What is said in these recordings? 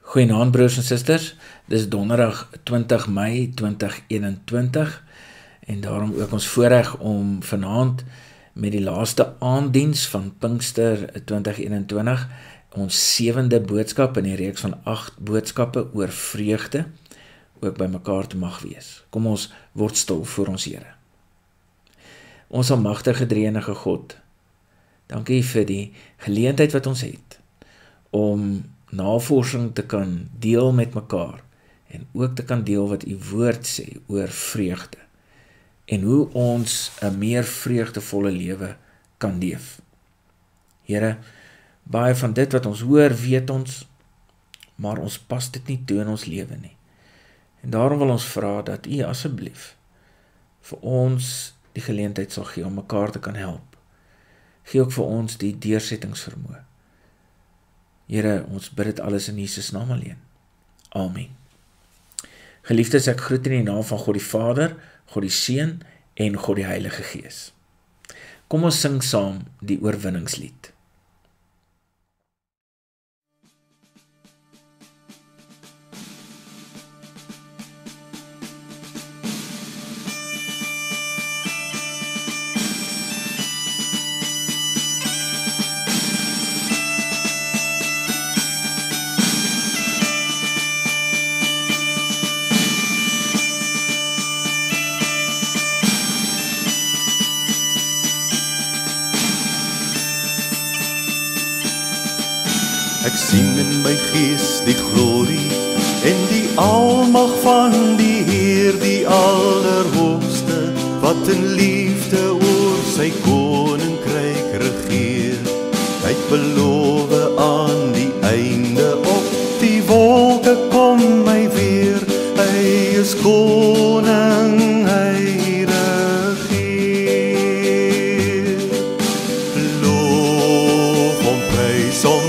Goeienaand broers en susters, dis donderdag 20 Mei 2021 en daarom ook ons voorreg om vanaand met die laaste aanddiens van Pinkster 2021 ons 7de boodskap in die reeks van 8 boodskappe oor vreugde ook by mekaar te mag wees. Kom ons word stil voor ons Here. Ons almagtige drie-enige God, dankie vir die geleentheid wat ons het om navorsing te kan deel met mekaar en ook te kan deel wat u woord sê oor vreugde en hoe ons 'n meer vreugdevolle lewe kan leef. Here, baie van dit wat ons hoor, weet ons, maar ons pas dit nie toe in ons lewe nie. En daarom wil ons vra dat u asseblief vir ons die geleentheid sal gee om mekaar te kan help. Gee ook vir ons die deursettingsvermoë. Here, ons bid dit alles in Jesus naam alleen. Amen. Geliefdes, ek groet in die naam van God die Vader, God die Seun en God die Heilige Gees. Kom ons sing saam die oorwinningslied. Ek sien in my gees die glorie en die almag van die Heer, die Allerhoogste, wat in liefde oor sy koninkryk regeer. Hy het beloof aan die einde op die wolke kom hy weer. Hy is koning, hy regeer. Loof hom, prys hom,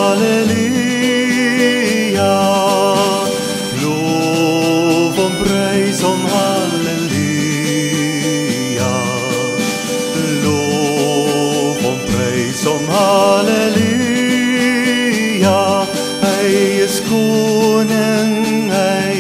halleluja. Loof hom, prys hom, halleluja. Loof hom, prys hom, halleluja. Hy is koning, hy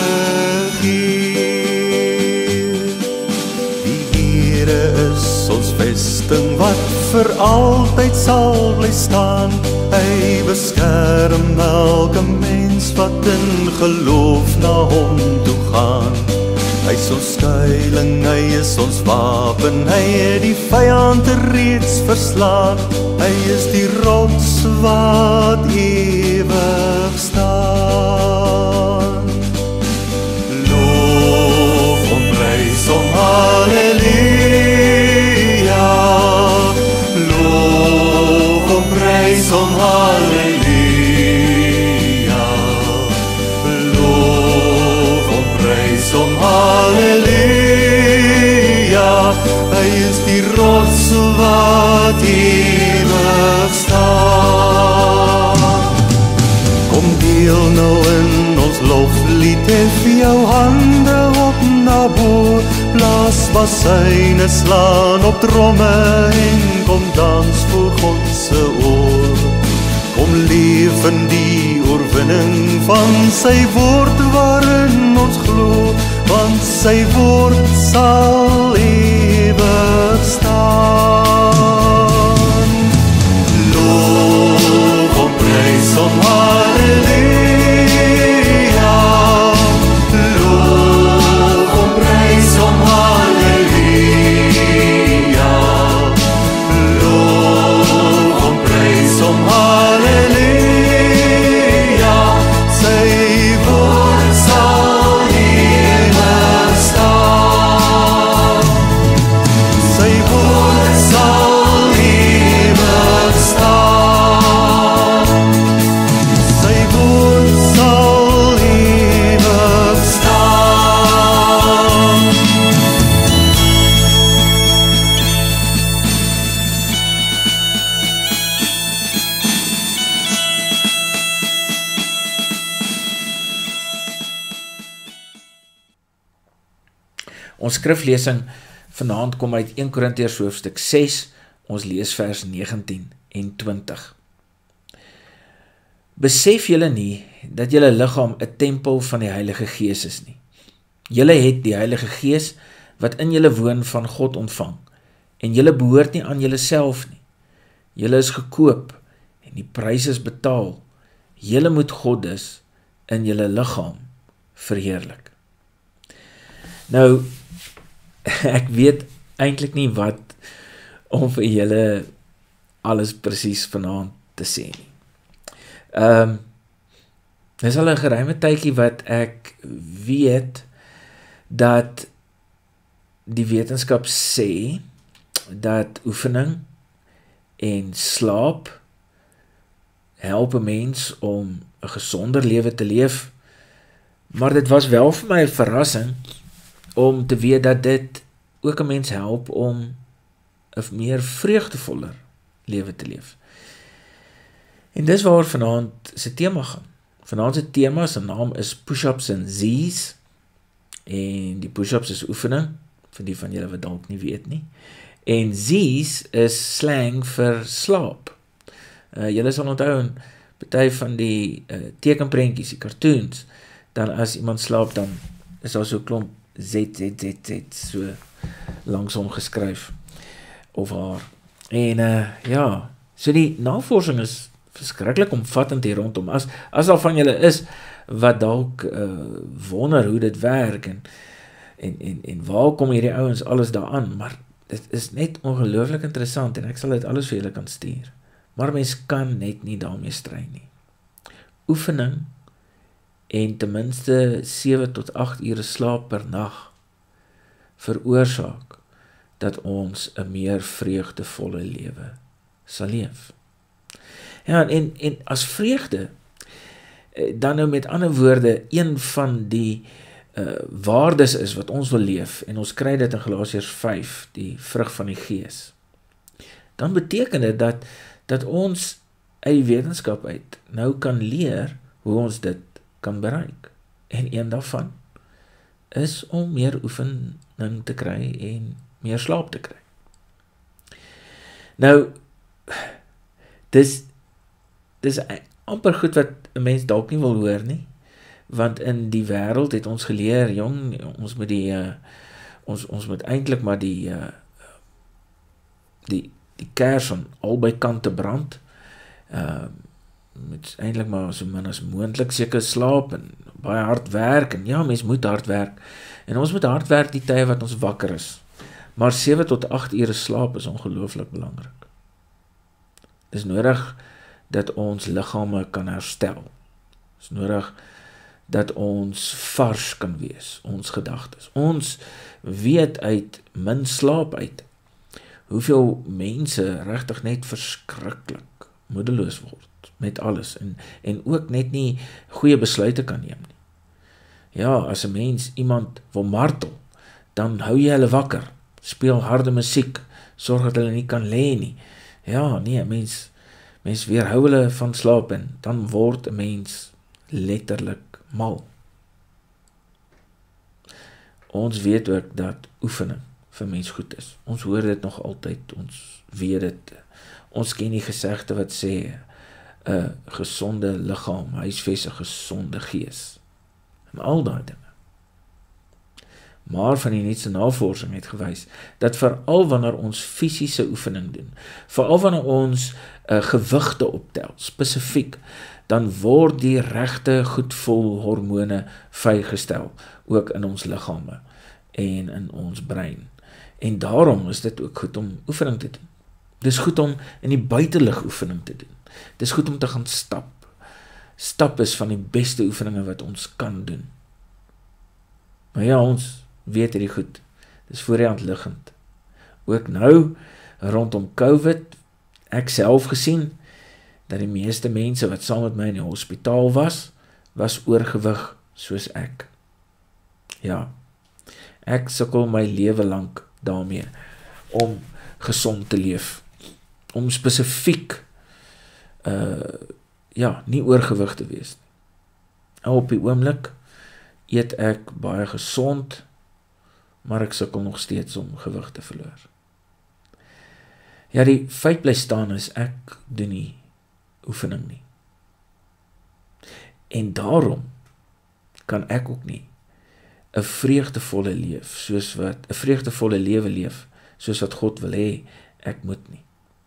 regeer. Die Here is ons vesting wat vir altyd sal bly staan. Hy beskerm elke mens wat in geloof na hom toe gaan. Hy is ons skuiling, hy is ons wapen, hy het die vyand reeds verslaan. Hy is die rots wat ewig staan. Loof hom, prys hom, halleluja. Loof hom, prys hom, halleluja. Loof hom, prys hom, halleluja. Hy is die rots wat ewig staan. Kom deel nou in ons loflied, hef jou hande op na bo. Blaas bassyne, slaan op tromme en kom dans voor God se oor. Kom leef in die oorwinning van sy woord waarin ons glo, want sy woord sal ewig staan. Loof hom, prys hom, halleluja. Loof hom, prys hom, halleluja. Loof hom, prys hom, halleluja. Sy woord sal ewig staan. Sy woord sal ewig staan. Sy woord sal ewig staan. Ons skriflesing vanaand kom uit 1 Korintiërs hoofstuk 6, ons lees vers 19 en 20. Besef julle nie dat julle liggaam 'n tempel van die Heilige Gees is nie. Julle het die Heilige Gees wat in julle woon van God ontvang en julle behoort nie aan julleself nie. Julle is gekoop en die prys is betaal. Julle moet God dus in julle liggaam verheerlik. Nou, ek weet eintlik nie wat om vir julle alles presies vanaand te sê nie. Dis al 'n geruime tydjie wat ek weet dat die wetenskap sê dat oefening en slaap help 'n mens om 'n gesonder lewe te leef, maar dit was wel vir my 'n verrassing om te weet dat dit ook 'n mens help om 'n meer vreugdevoller lewe te leef. En dis waar vanaand se tema gaan. Vanaand se tema se naam is push-ups en Z's. En die push-ups is oefening, vir die van julle wat dalk nie weet nie. En Z's is slang vir slaap. Julle sal onthou in party van die tekenprentjies, die cartoons, dan as iemand slaap, dan is daar so 'n klomp Z, so langsom geskryf, of haar. En ja, so die navorsing is verskriklik omvattend hier rondom. As al van julle is wat dalk wonder hoe dit werk en waar kom hierdie ouens alles daaraan, maar dit is net ongelooflik interessant en ek sal dit alles vir julle kan stuur. Maar mens kan net nie daarmee stry nie. Oefening en ten minste 7 tot 8 ure slaap per nag veroorsaak dat ons 'n meer vreugdevolle lewe sal leef. Ja, en as vreugde, dan nou met ander woorde, een van die waardes is wat ons wil leef, en ons kry dit in Galasiërs 5, die vrug van die Gees, dan beteken dit dat ons uit die wetenskap uit nou kan leer hoe ons dit kan bereik. En een daarvan is om meer oefening te kry en meer slaap te kry. Nou, dis amper goed wat 'n mens dalk nie wil hoor nie, want in die wêreld het ons geleer, jong, ons moet ons moet eintlik maar die kers aan albei kante brand. Moet eintlik maar so min as moontlik seker slaap en baie hard werk, en ja, mens moet hard werk, en ons moet hard werk die tye wat ons wakker is, maar 7 tot 8 ure slaap is ongelooflik belangrik. Dis nodig dat ons liggame kan herstel. Dis nodig dat ons vars kan wees, ons gedagtes. Ons weet uit min slaap uit hoeveel mense regtig net verskriklik moedeloos word met alles en ook net nie goeie besluite kan neem nie. Ja, as 'n mens iemand wil martel, dan hou jy hulle wakker, speel harde musiek, sorg dat hulle nie kan lê nie. Ja, nee, mens weerhou hulle van slaap en dan word 'n mens letterlik mal. Ons weet ook dat oefening vir mens goed is. Ons hoor dit nog altyd, ons weet dit. Ons ken die gesegde wat sê 'n gesonde liggaam huisves 'n gesonde gees. En al daai dinge. Maar van die nuutste navorsing het gewys dat veral wanneer ons fisiese oefening doen, veral wanneer ons gewigte optel, spesifiek, dan word die regte goedvoel hormone vrygestel, ook in ons liggame en in ons brein. En daarom is dit ook goed om oefening te doen. Dis goed om in die buitelug oefening te doen. Dis goed om te gaan stap. Stap is van die beste oefeninge wat ons kan doen. Maar ja, ons weet hierdie goed. Dis voor die hand liggend. Ook nou, rondom COVID, ek self gesien, dat die meeste mense wat saam met my in die hospitaal was oorgewig soos ek. Ja, ek sukkel my lewe lank daarmee, om gesond te leef, om spesifiek, nie oorgewig te wees. En op die oomblik, eet ek baie gesond, maar ek sukkel nog steeds om gewig te verloor. Ja, die feit bly staan is, ek doen nie oefening nie. En daarom kan ek ook nie 'n vreugdevolle lewe leef, soos wat God wil hê, ek moet nie.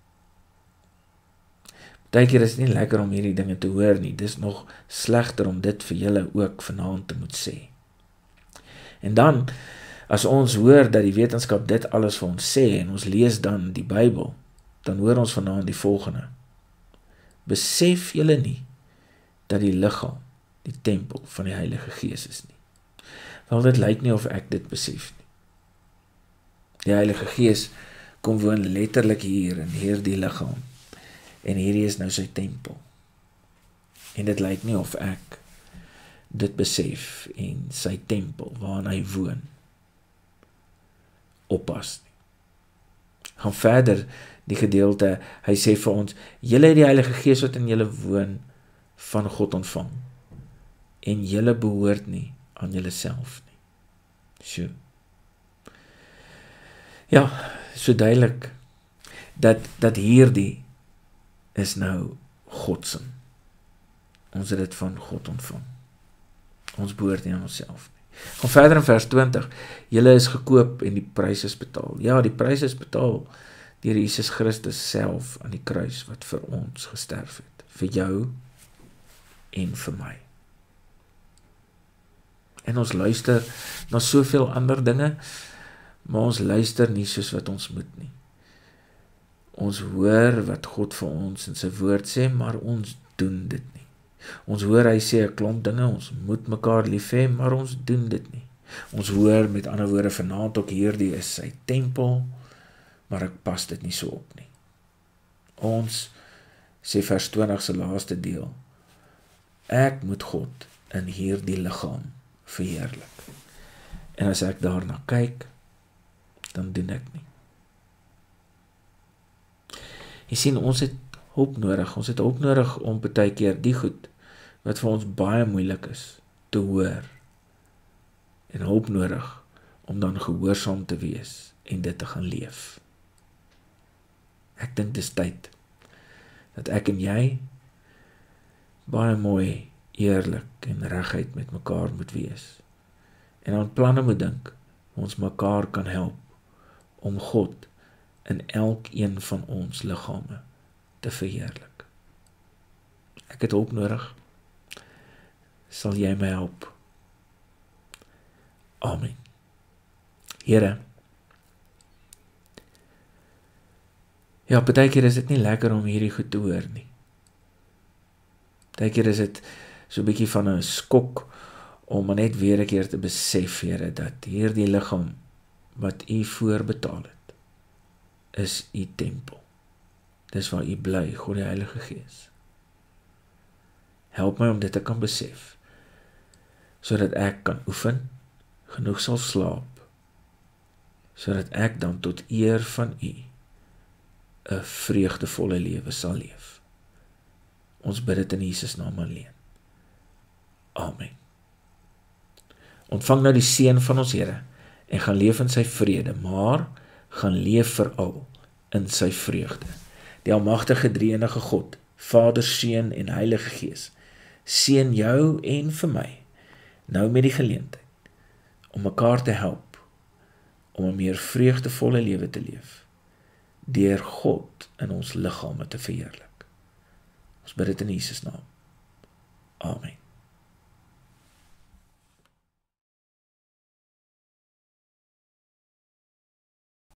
Partykeer is dit nie lekker om hierdie dinge te hoor nie, dis nog slegter om dit vir julle ook vanaand te moet sê. En dan, as ons hoor dat die wetenskap dit alles vir ons sê, en ons lees dan die Bybel, dan hoor ons vanaand die volgende. Besef julle nie, dat die liggaam, die tempel van die Heilige Gees is nie. Wel, dit lyk nie of ek dit besef nie. Die Heilige Gees kom woon letterlik hier in hierdie liggaam, en hierdie is nou sy tempel. En dit lyk nie of ek dit besef en sy tempel, waarin hy woon, oppas nie. Gaan verder die gedeelte, hy sê vir ons, julle het die Heilige Gees wat in julle woon, van God ontvang, en julle behoort nie aan julle self nie. So. Ja, so duidelik, dat hierdie is nou Godsin. Ons het dit van God ontvang. Ons behoort nie aan onsself nie. Gaan verder in vers 20, julle is gekoop en die prys is betaal. Ja, die prys is betaal deur Jesus Christus self aan die kruis wat vir ons gesterf het, vir jou en vir my. En ons luister na soveel ander dinge, maar ons luister nie soos wat ons moet nie. Ons hoor wat God vir ons in sy woord sê, maar ons doen dit nie. Ons hoor hy sê 'n klomp dinge, ons moet mekaar lief hê, maar ons doen dit nie. Ons hoor met ander woorde vanaand ook hierdie is sy tempel, maar ek pas dit nie so op nie. Ons, sê vers 20 se laaste deel, ek moet God in hierdie liggaam verheerlik. En as ek daarna kyk, dan doen ek nie. Jy sien, ons het hulp nodig om partykeer die goed, wat vir ons baie moeilik is, te hoor, en hulp nodig, om dan gehoorsaam te wees, en dit te gaan leef. Ek dink dis tyd, dat ek en jy, baie mooi, eerlik en reguit met mekaar moet wees, en aan planne moet dink, ons mekaar kan help, om God in elkeen van ons liggame te verheerlik. Ek het hulp nodig, sal jy my help? Amen. Here, ja, partykeer is dit nie lekker om hierdie goed te hoor nie. Partykeer is dit so 'n bietjie van 'n skok, om net weer 'n keer te besef, Here, dat hierdie liggaam, wat U voorbetaal het, is U tempel. Dis waar U bly, God die Heilige Gees. Help my om dit te kan besef, sodat ek kan oefen, genoeg sal slaap, sodat ek dan tot eer van U 'n vreugdevolle lewe sal leef. Ons bid dit in Jesus naam alleen. Amen. Ontvang nou die seën van ons Here, en gaan leef in sy vrede, maar gaan leef veral in sy vreugde. Die almagtige drie-enige God, Vader, Seun en Heilige Gees, seën jou en vir my, nou met die geleentheid, om mekaar te help, om 'n meer vreugdevolle lewe te leef, deur God in ons liggame te verheerlik. Ons bid dit in Jesus naam. Amen.